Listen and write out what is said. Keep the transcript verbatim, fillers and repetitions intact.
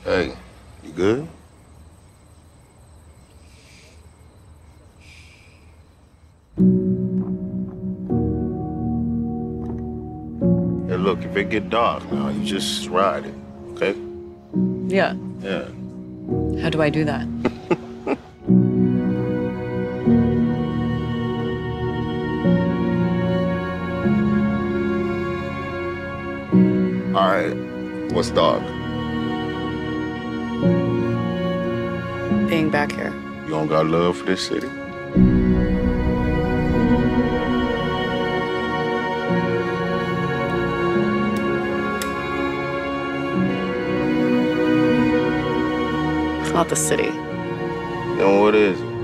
Hey, you good? Hey, look, if it get dark now, you just ride it, okay? Yeah. Yeah. How do I do that? All right. What's dark? Being back here. You don't got love for this city? It's not the city. Then what is it?